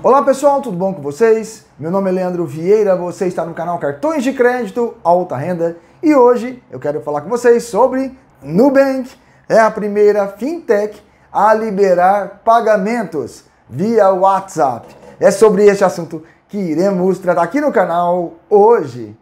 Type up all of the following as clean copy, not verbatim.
Olá pessoal, tudo bom com vocês? Meu nome é Leandro Vieira, você está no canal Cartões de Crédito Alta Renda e hoje eu quero falar com vocês sobre Nubank. É a primeira fintech a liberar pagamentos via WhatsApp. É sobre este assunto que iremos tratar aqui no canal hoje.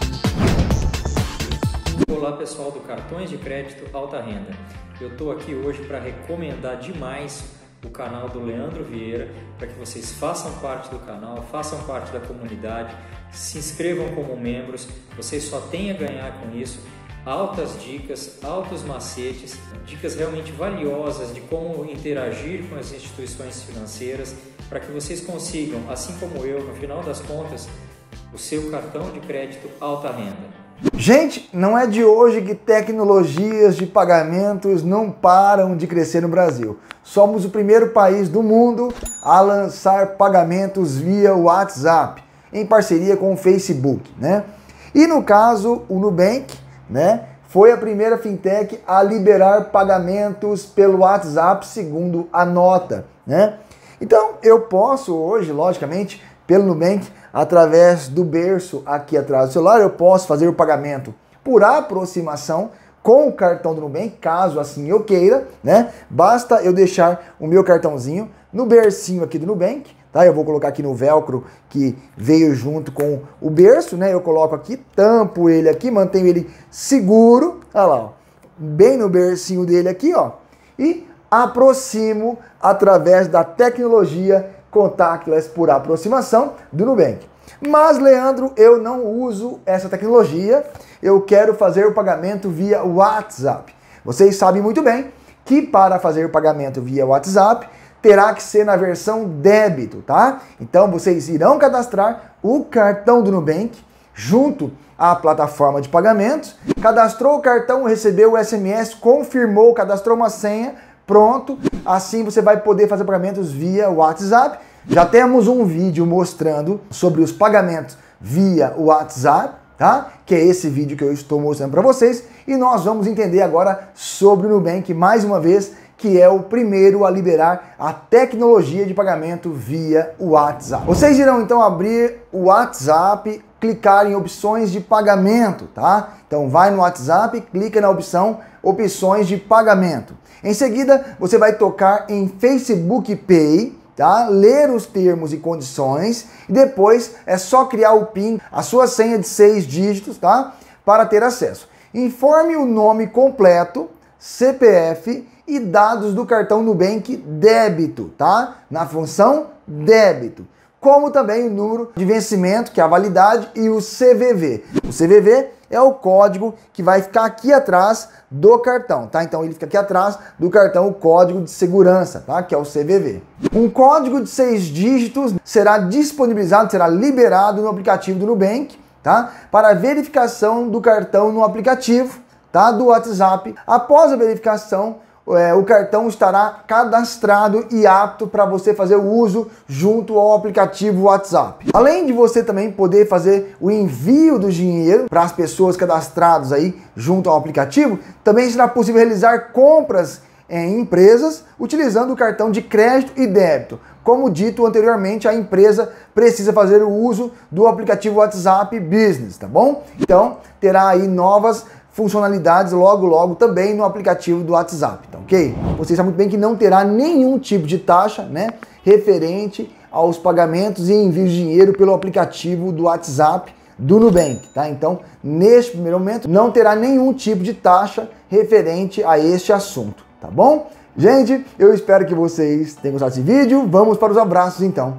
Olá pessoal do Cartões de Crédito Alta Renda. Eu estou aqui hoje para recomendar demais o canal do Leandro Vieira, para que vocês façam parte do canal, façam parte da comunidade, se inscrevam como membros, vocês só têm a ganhar com isso, altas dicas, altos macetes, dicas realmente valiosas de como interagir com as instituições financeiras, para que vocês consigam, assim como eu, no final das contas, o seu cartão de crédito alta renda. Gente, não é de hoje que tecnologias de pagamentos não param de crescer no Brasil. Somos o primeiro país do mundo a lançar pagamentos via WhatsApp, em parceria com o Facebook, né? E no caso, o Nubank, né, foi a primeira fintech a liberar pagamentos pelo WhatsApp, segundo a nota, né? Então, eu posso hoje, logicamente, pelo Nubank, através do berço aqui atrás do celular, eu posso fazer o pagamento por aproximação com o cartão do Nubank, caso assim eu queira, né? Basta eu deixar o meu cartãozinho no bercinho aqui do Nubank, tá? Eu vou colocar aqui no velcro que veio junto com o berço, né? Eu coloco aqui, tampo ele aqui, mantenho ele seguro, olha lá, ó, bem no bercinho dele aqui, ó, e aproximo através da tecnologia contactless por aproximação do Nubank. Mas, Leandro, eu não uso essa tecnologia, eu quero fazer o pagamento via WhatsApp. Vocês sabem muito bem que para fazer o pagamento via WhatsApp terá que ser na versão débito, tá? Então vocês irão cadastrar o cartão do Nubank junto à plataforma de pagamentos, cadastrou o cartão, recebeu o SMS, confirmou, cadastrou uma senha, pronto, assim você vai poder fazer pagamentos via WhatsApp. Já temos um vídeo mostrando sobre os pagamentos via WhatsApp, tá? Que é esse vídeo que eu estou mostrando para vocês. E nós vamos entender agora sobre o Nubank, mais uma vez, que é o primeiro a liberar a tecnologia de pagamento via WhatsApp. Vocês irão então abrir o WhatsApp, clicar em opções de pagamento, tá? Então vai no WhatsApp, clica na opção opções de pagamento. Em seguida, você vai tocar em Facebook Pay, tá? Ler os termos e condições e depois é só criar o PIN, a sua senha de 6 dígitos, tá? Para ter acesso. Informe o nome completo, CPF e dados do cartão Nubank débito, tá? Na função débito. Como também o número de vencimento, que é a validade, e o CVV. O CVV é o código que vai ficar aqui atrás do cartão, tá? Então ele fica aqui atrás do cartão, o código de segurança, tá? Que é o CVV. Um código de 6 dígitos será disponibilizado, será liberado no aplicativo do Nubank, tá? Para verificação do cartão no aplicativo, tá? Do WhatsApp. Após a verificação, o cartão estará cadastrado e apto para você fazer o uso junto ao aplicativo WhatsApp. Além de você também poder fazer o envio do dinheiro para as pessoas cadastradas aí junto ao aplicativo, também será possível realizar compras em empresas utilizando o cartão de crédito e débito. Como dito anteriormente, a empresa precisa fazer o uso do aplicativo WhatsApp Business, tá bom? Então, terá aí novas funcionalidades logo também no aplicativo do WhatsApp, tá ok? Você sabe muito bem que não terá nenhum tipo de taxa, né, referente aos pagamentos e envios de dinheiro pelo aplicativo do WhatsApp do Nubank, tá? Então, neste primeiro momento, não terá nenhum tipo de taxa referente a este assunto, tá bom? Gente, eu espero que vocês tenham gostado desse vídeo. Vamos para os abraços, então.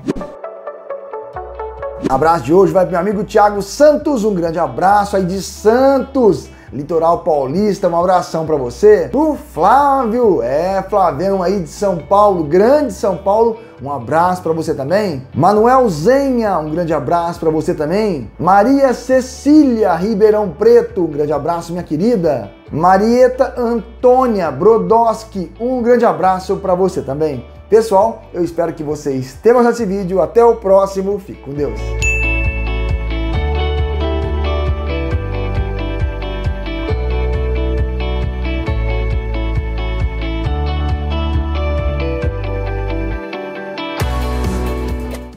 Abraço de hoje vai para meu amigo Thiago Santos, um grande abraço aí de Santos, litoral paulista, um abração para você. O Flávio, Flavião aí de São Paulo, grande São Paulo, um abraço para você também. Manuel Zenha, um grande abraço para você também. Maria Cecília, Ribeirão Preto, um grande abraço, minha querida. Marieta Antônia Brodowski, um grande abraço para você também. Pessoal, eu espero que vocês tenham gostado desse vídeo. Até o próximo, fique com Deus.